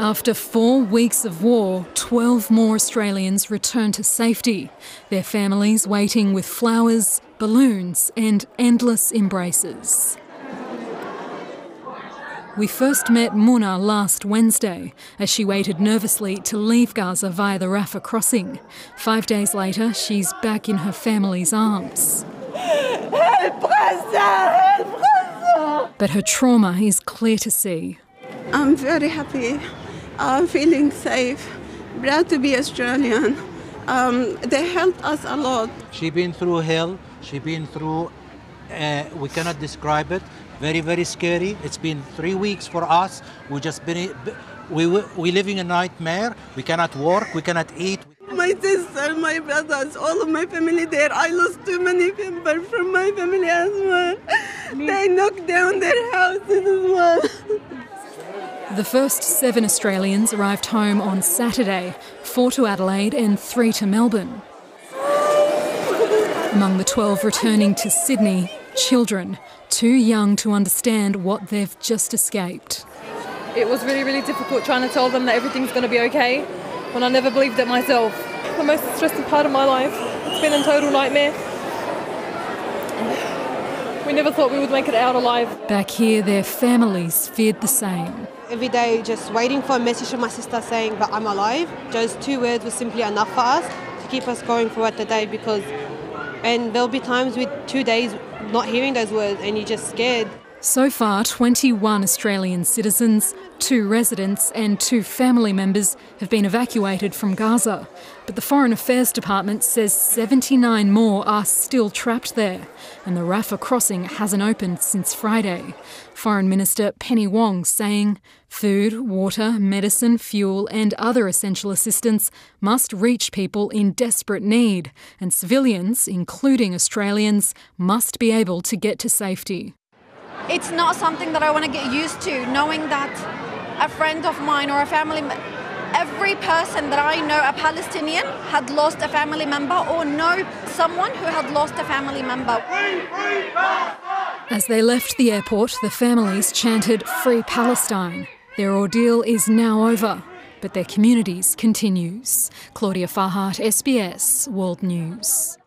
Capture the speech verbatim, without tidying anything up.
After four weeks of war, twelve more Australians returned to safety, their families waiting with flowers, balloons and endless embraces. We first met Muna last Wednesday as she waited nervously to leave Gaza via the Rafah crossing. Five days later, she's back in her family's arms. Help Gaza! Help Gaza! But her trauma is clear to see. I'm very happy. I'm feeling safe. Proud to be Australian. Um, they helped us a lot. She been through hell. She been through, uh, we cannot describe it. Very, very scary. It's been three weeks for us. We just been, we we living a nightmare. We cannot work. We cannot eat. My sister, my brothers, all of my family there. I lost too many members from my family as well. They knocked down their houses as well. The first seven Australians arrived home on Saturday, four to Adelaide and three to Melbourne. Among the twelve returning to Sydney, children, too young to understand what they've just escaped. It was really, really difficult trying to tell them that everything's going to be okay when I never believed it myself. The most stressful part of my life. It's been a total nightmare. We never thought we would make it out alive. Back here, their families feared the same. Every day just waiting for a message from my sister saying that I'm alive. Those two words were simply enough for us to keep us going throughout the day, because and there'll be times with two days not hearing those words and you're just scared. So far, twenty-one Australian citizens, two residents and two family members have been evacuated from Gaza. But the Foreign Affairs Department says seventy-nine more are still trapped there, and the Rafah crossing hasn't opened since Friday. Foreign Minister Penny Wong saying food, water, medicine, fuel and other essential assistance must reach people in desperate need, and civilians, including Australians, must be able to get to safety. It's not something that I want to get used to, knowing that a friend of mine or a family, every person that I know, a Palestinian, had lost a family member or know someone who had lost a family member. As they left the airport, the families chanted "Free Palestine." Their ordeal is now over, but their communities continues. Claudia Farhart, S B S World News.